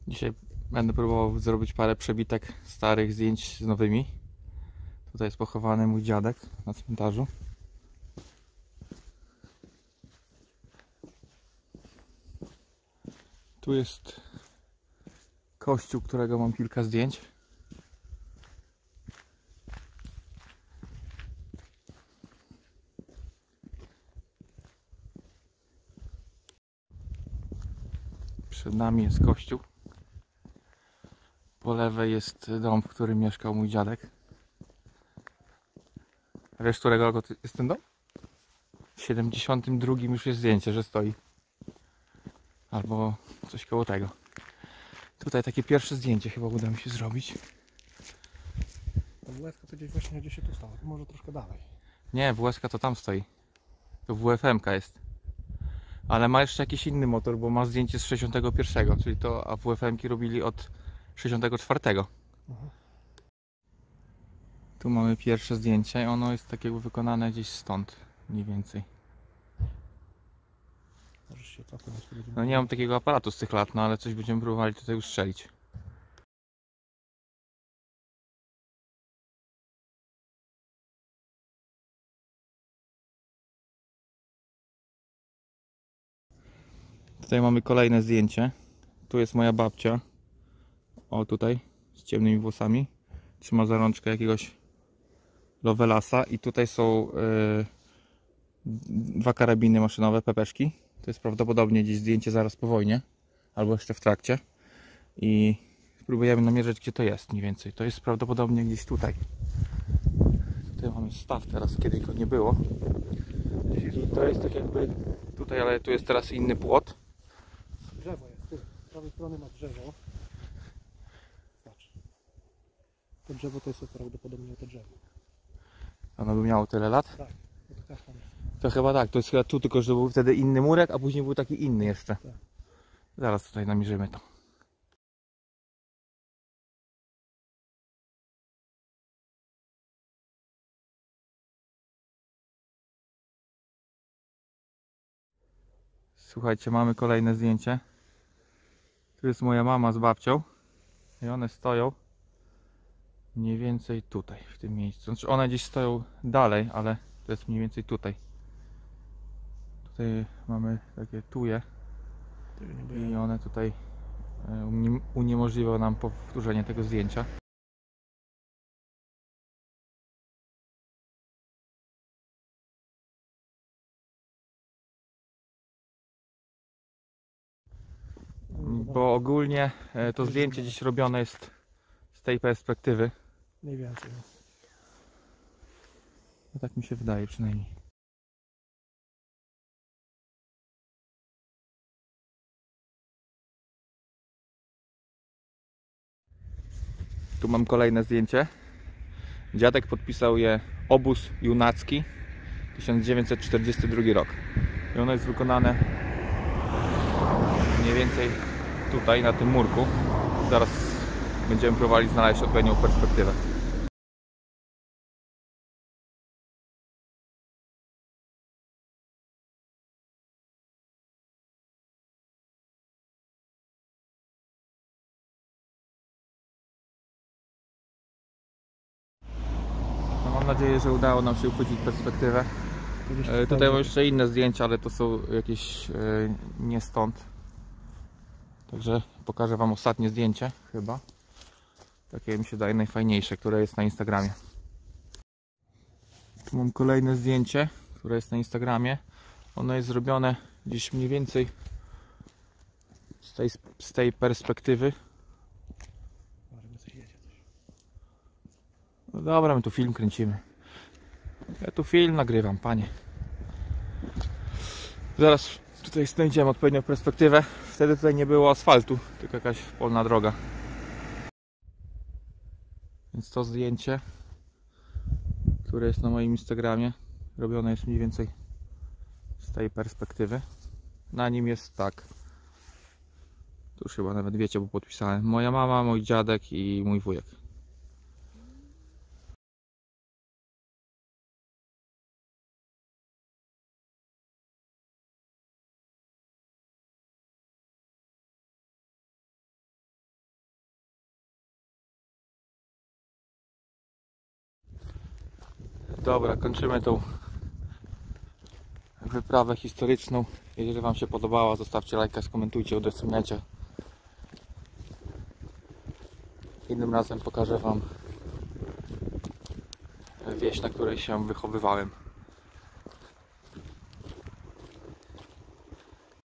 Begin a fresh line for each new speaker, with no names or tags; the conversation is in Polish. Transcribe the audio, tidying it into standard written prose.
Dzisiaj będę próbował zrobić parę przebitek starych zdjęć z nowymi. Tutaj jest pochowany mój dziadek na cmentarzu. Tu jest kościół, którego mam kilka zdjęć. Przed nami jest kościół. Po lewej jest dom, w którym mieszkał mój dziadek. A wiesz, którego roku jest ten dom? W 72 już jest zdjęcie, że stoi. Albo coś koło tego. Tutaj takie pierwsze zdjęcie chyba uda mi się zrobić.
Ta WF to gdzieś właśnie gdzieś się tu stała, to może troszkę dalej.
Nie, WSK to tam stoi. To WFM-ka jest. Ale ma jeszcze jakiś inny motor, bo ma zdjęcie z 61, czyli to, a WFM-ki robili od 64. Tu mamy pierwsze zdjęcie i ono jest tak jakby wykonane gdzieś stąd, mniej więcej.
Możesz się cofnąć.
No nie mam takiego aparatu z tych lat, no ale coś będziemy próbowali tutaj ustrzelić. Tutaj mamy kolejne zdjęcie. Tu jest moja babcia. O, tutaj, z ciemnymi włosami. Trzyma za rączkę jakiegoś Lovelasa. I tutaj są dwa karabiny maszynowe, pepeszki. To jest prawdopodobnie gdzieś zdjęcie zaraz po wojnie. Albo jeszcze w trakcie. I spróbujemy namierzyć, gdzie to jest mniej więcej. To jest prawdopodobnie gdzieś tutaj. Tutaj mamy staw teraz, kiedy go nie było. I to jest tak jakby tutaj, ale tu jest teraz inny płot.
Drzewo jest, ty. Z prawej strony ma drzewo. Patrz. To drzewo to jest prawdopodobnie to drzewo.
Ono by miało tyle lat?
Tak, to kasztan jest.
To chyba tak, to jest chyba tu, tylko że był wtedy inny murek, a później był taki inny jeszcze.
Tak.
Zaraz tutaj namierzymy to. Słuchajcie, mamy kolejne zdjęcie. Tu jest moja mama z babcią i one stoją mniej więcej tutaj, w tym miejscu. Znaczy one gdzieś stoją dalej, ale to jest mniej więcej tutaj. Tutaj mamy takie tuje i one tutaj uniemożliwią nam powtórzenie tego zdjęcia. Bo ogólnie to zdjęcie dziś robione jest z tej perspektywy.
Mniej więcej.
No tak mi się wydaje przynajmniej. Tu mam kolejne zdjęcie. Dziadek podpisał je Obóz Junacki 1942 rok. I ono jest wykonane mniej więcej tutaj, na tym murku. Zaraz będziemy próbowali znaleźć odpowiednią perspektywę. No, mam nadzieję, że udało nam się uchwycić perspektywę. Tutaj mam jeszcze inne zdjęcia, ale to są jakieś nie stąd. Także pokażę wam ostatnie zdjęcie chyba. Takie mi się daje najfajniejsze, które jest na Instagramie. Tu mam kolejne zdjęcie, które jest na Instagramie. Ono jest zrobione gdzieś mniej więcej z tej perspektywy. No dobra, my tu film kręcimy. Ja tu film nagrywam, panie. Zaraz tutaj znajdziemy odpowiednią perspektywę. Wtedy tutaj nie było asfaltu, tylko jakaś polna droga. Więc to zdjęcie, które jest na moim Instagramie, robione jest mniej więcej z tej perspektywy. Na nim jest tak. Tu już chyba nawet wiecie, bo podpisałem. Moja mama, mój dziadek i mój wujek. Dobra, kończymy tą wyprawę historyczną. Jeżeli Wam się podobała, zostawcie lajka, skomentujcie, udostępniajcie. Innym razem pokażę Wam wieś, na której się wychowywałem.